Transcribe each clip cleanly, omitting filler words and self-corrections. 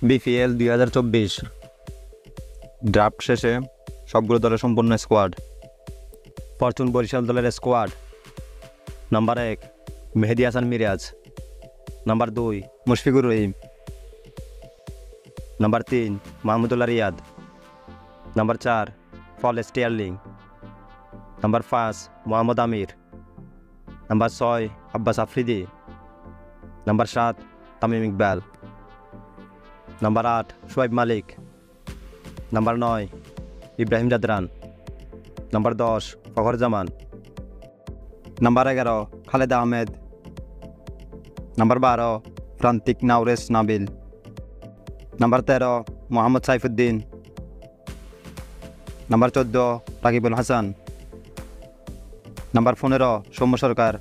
BPL 2024 draft শেষে সবগুলো দলের সম্পূর্ণ স্কোয়াড। ফরচুন বরিশাল দলের squad: number 1 Mehedi Hasan Miraz, number 2 Mushfiqur Rahim, number 3 Mahmudullah Riyad, number 4 Paul Stirling, number 5 Mohammad Amir, number 6 Abbas Afridi, number 7 Tamim Iqbal, number 8 Shoaib Malik, number 9 Ibrahim Zadran, number 10 Fakhar Zaman, number 11 Khaled Ahmed, number 12 Prantik Nawrose Nabil, number 13 Mohammad Saifuddin, number 14 Rakibul Hasan, number 15 Soumya Sarkar,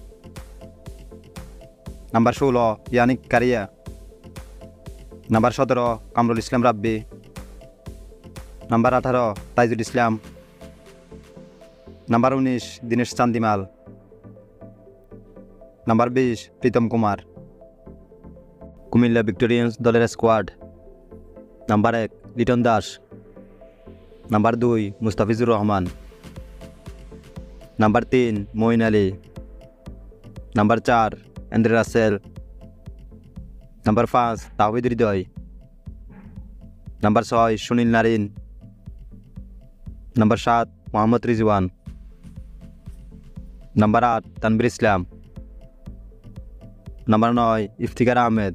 number 16 Yannic কারিয়া, number 17 Kamrul Islam Rabbi, number 18 Taijul Islam, number 19 Dinesh Chandimal, number 20 Pritom Kumar. Cumilla Victorians দলের squad: number 1 Liton Das, number 2 Mustafizur Rahman, number 3 Moeen Ali, number 4 Andre Russell, number 5 Towhid Hridoy, number 6 Sunil Narine, number 7 Mohammad Rizwan, number 8 Tanvir Islam, number 9 Iftikhar Ahmed,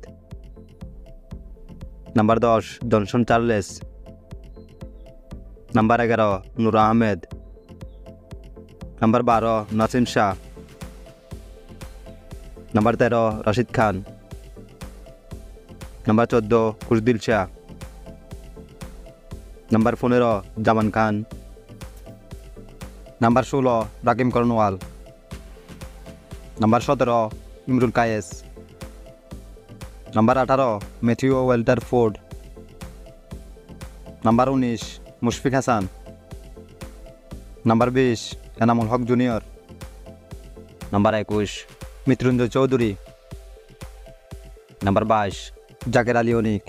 number 10 Johnson Charles, number 11 Noor Ahmad, number 12 Naseem Shah, number 13 Rashid Khan, number 14 Khushdil Shah, number 15 Zaman Khan, number 16 Rahkeem Cornwall, number 17 Imrul Kayes, number 18 Matthew Welter Ford, number 19 Mushfik Hasan, number 20 Enamul Haque junior, number 21 Mrittunjoy Chowdhury, number 22 Zaker Ali Anik,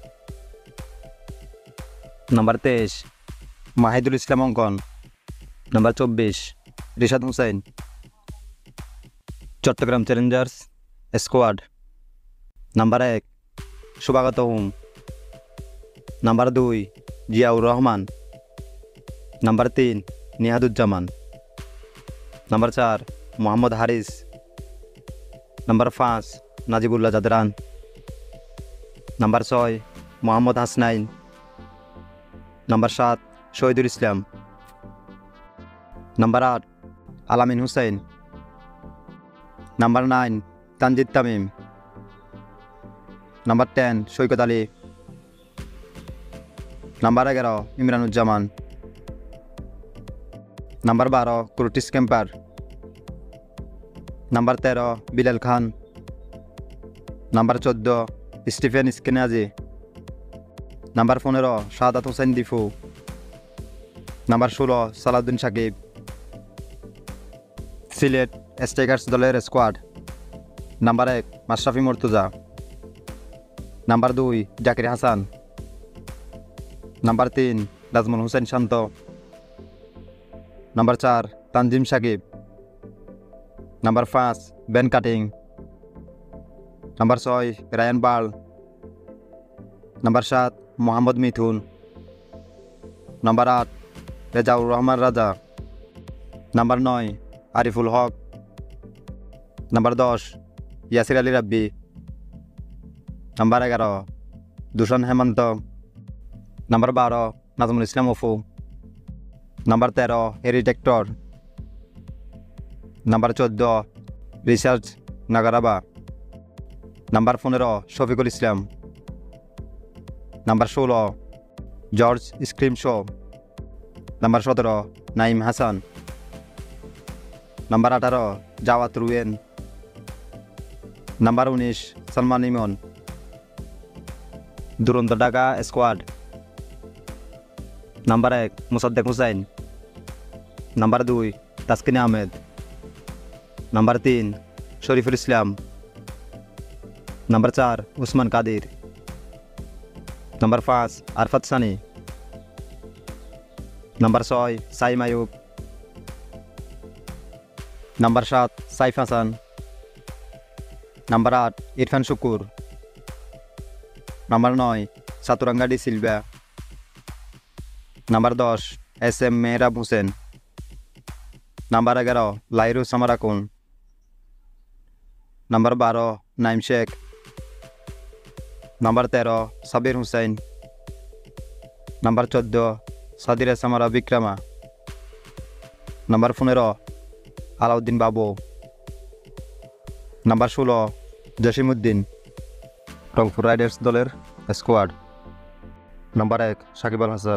number 23 Mahidul Islam Ankon, number 24 Rishad Hossain. Chattogram Challengers squad: number 1 Shuvagata Hom, number 2 Ziaur Rahman, number 3 Nihaduzzaman, number 4 Mohammad হারিস, number 5 Najibullah Zadran, number 6 Mohammad Hasnain, number 7 Shohidul Islam, number 8 Alamin Hossain, number 9 Tanzid Tamim, number 10 Saikat Ali, number 11 Imranuzzaman, number 12 Curtis Campher, number 13 Bilal Khan, number 14 Stephen Eskinazi, number 15 Shahadat Hossain Dipu, number 16 Salauddin Sakib. Sylhet Strikers দলের squad: number 1 Mashrafe Mortaza, number 2 Zakir Hasan, number 3 Najmul Hossain Shanto, number 4 Tanzim Sakib, number 5 Ben Cutting, number 6 Ryan Burl, number 7 Mohammad Mithun, number 8 Rezaur Rahman Raja, number 9 Ariful Haque, number 10 Yasir Ali Rabbi, number 11 Dushan Hemantha, number 12 Nazmul Islam Apu, number 13 Harry Tector, number 14 Richard Ngarava, number 15 Shafiqul Islam, number 16 George Scrimshaw, number 17 Naim Hasan, number 18 Jawad Roen, number 19 Salman Emon. Durdanto Dhaka squad: number 1 Mosaddek Hussain, number 2 Taskin Ahmed, number 3 Shoriful Islam, number 4 Usman Qadir, number 5 Arafat Sunny. Number 6 Saim Ayub. Number 7 Saif Hasan. Number 8 Irfan Sukkur. Number 9 Chaturanga de Silva. Number 10 SM Mehrab Hossain. Number 11 Lahiru Samarakoon. Number 12 Naim Sheikh. Number 13 Sabbir Hossain. Number 14 Sadeera Samarawickrama. Number 15 Alauddin Babu. Number 16 Jasim Uddin. Rangpur Riders দলের squad. Number 1 Shakib Al Hasan.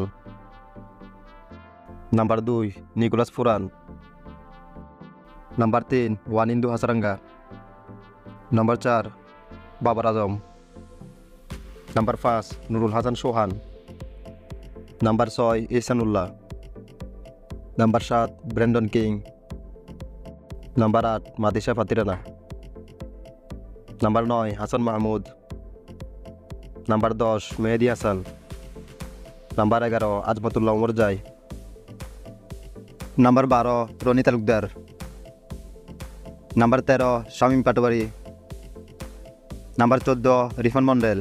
Number 2 Nicholas Pooran. Number 3 Wanindu Hasaranga. Number 4 Babar Azam. Number 5 Nurul Hasan Sohan. Number 6 Ihsanullah. Number 7 Brandon King. Number 8 Matheesha Pathirana. Number 9 Hasan Mahmud. Number 10 Mehedi Hasan. Number 11 Azmatullah Omarzai. Number 12 Rony Talukdar. Number 13 Shamim Patwari. Number 14 Ripon Mondol.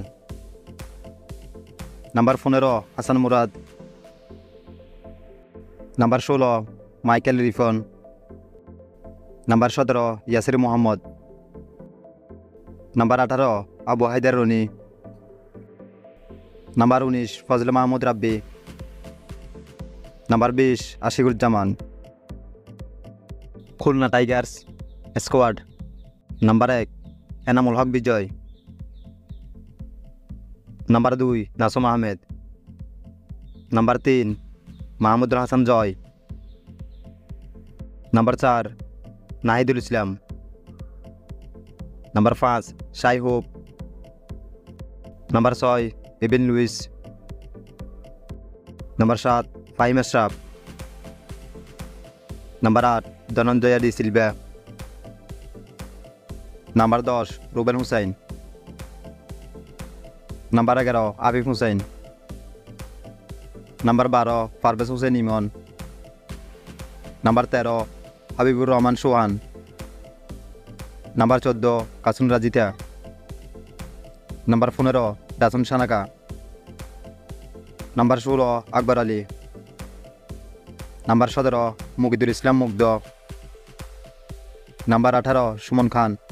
Number 15 Hasan Murad. Number 16 Michael Rippon. Number 17 Yasir Mohammad. Number 18 Abu Haider Roni. Number 19 Fazle Mahmud Rabbi. Number 20 Ashiquzzaman. Khulna Tigers squad. Number 1 Enamul Haque Bijoy. Number 2 Nasum Ahmed. Number 3 Mahmudul Hasan Joy. Number 4 Nahidul Islam. Number 5 Shai Hope. Number 6 Evin Lewis. Number 7 Fahim Ashraf. Number 8 Dhananjaya de Silva. Number 10 Rubel Hossain. Number 11 Afif Hossain. Number 12 Parvez Hossain Emon. Number 13 Habibur Rahman Sohan. Number 14 Kasun Rajitha. Number 15 Dasun Shanaka. Number 16 Akbar Ali. Number 17 Mukidul Islam Mugdho. Number 18 Sumon খান।